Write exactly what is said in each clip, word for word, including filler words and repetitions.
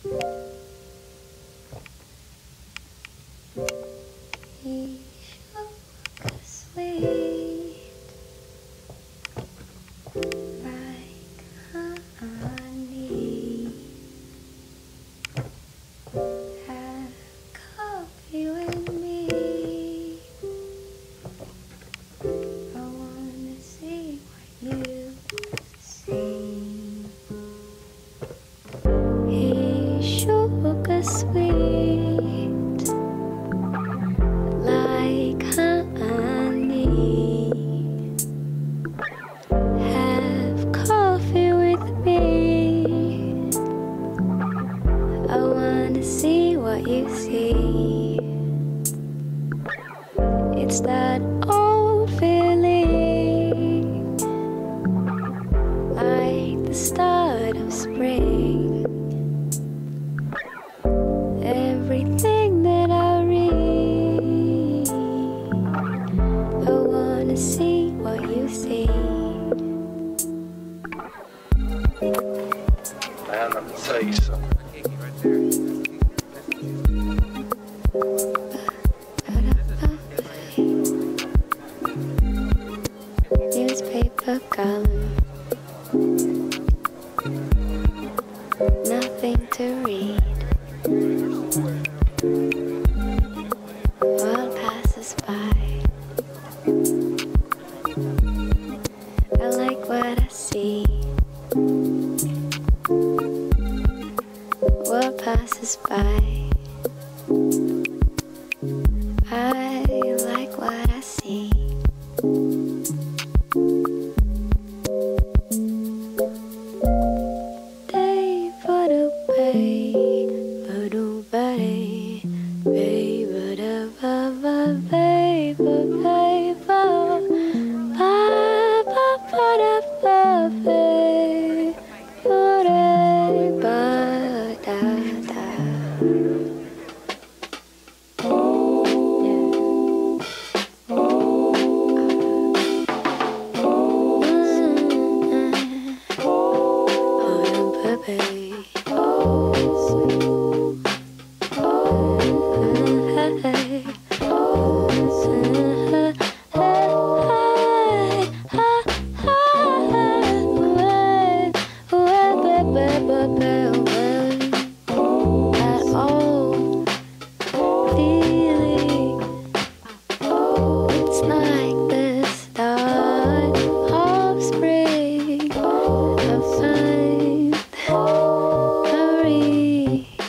He shook sweet like honey. Have coffee with me. I wanna see what you see. He shook a sweet like honey. Have coffee with me. I wanna see what you see. It's that old feeling, like the start of spring. Everything that I read, I wanna see what you see. Man, let me tell you something. Newspaper column, nothing to read. World passes by. I like what I see. World passes by. I like what I see. Day for the bay, for the bay, bay, for the bay, for bay, for ba ba ba da ba bay, for the ba da da.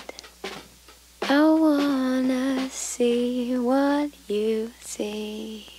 See what you see.